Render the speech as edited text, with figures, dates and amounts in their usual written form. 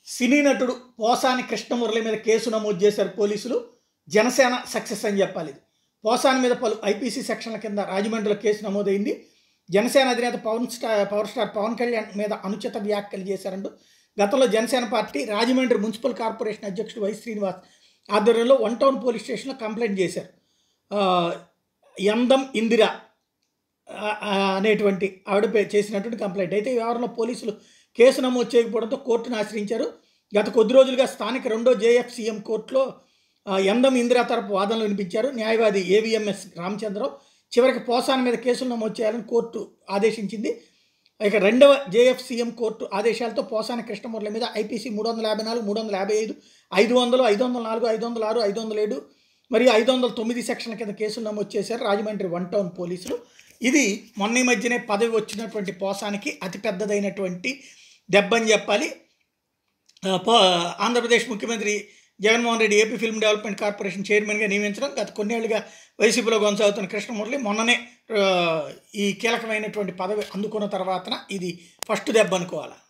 సినీ నటుడు పోసాని కృష్ణమురళి మీద కేసు నమోదు చేశారు పోలీసులు. జనసేన సక్సెస్ అని చెప్పాలి. పోసాని మీద పలు ఐపీసీ సెక్షన్ల కింద రాజమండ్రిలో కేసు నమోదైంది. జనసేన అధినేత పవర్ స్టార్ పవన్ కళ్యాణ్ మీద అనుచిత వ్యాఖ్యలు చేశారంటూ గతంలో Janasena party Rajahmundry municipal corporation అధ్యక్షుడు వై శ్రీనివాస్ ఆధ్వర్యంలో 1 టౌన్ పోలీస్ స్టేషన్లో కంప్లైంట్ చేశారు. యందం ఇందిరా అనేటువంటి ఆవిడ చేసినటువంటి కంప్లైంట్. అయితే ఈ వ్యవహారంలో పోలీసులు కేసు నమోదు చేయకపోవడంతో కోర్టును ఆశ్రయించారు. గత కొద్ది రోజులుగా స్థానిక 2వ జేఎఫ్సీఎం కోర్టులో యందం ఇందిరా తరపు వాదనలు వినిపించారు న్యాయవాది ఏవిఎంఎస్ రామచంద్రరావు. చివరికి పోసాని మీద కేసులు నమోదు చేయాలని కోర్టు ఆదేశించింది. ఇక 2వ జేఎఫ్సీఎం కోర్టు ఆదేశాలతో పోసాని కృష్ణమురళి మీద ఐపీసీ 354, 355, 500, 504, 506, 507 మరియు 509 సెక్షన్ల కింద కేసులు నమోదు చేశారు రాజమండ్రి 1 టౌన్ పోలీసులు. ఇది మొన్న మధ్యనే పదవి వచ్చినటువంటి పోసానికి అతిపెద్దదైనటువంటి దెబ్బ అని చెప్పాలి. ఆంధ్రప్రదేశ్ ముఖ్యమంత్రి Jaganmohan Reddy AP film development corporation చైర్మన్గా నియమించడం, గత కొన్నేళ్లుగా వైసీపీలో కొనసాగుతున్న కృష్ణమురళి మొన్ననే ఈ కీలకమైనటువంటి పదవి అందుకున్న తర్వాతన ఇది ఫస్ట్ దెబ్బ అనుకోవాలి.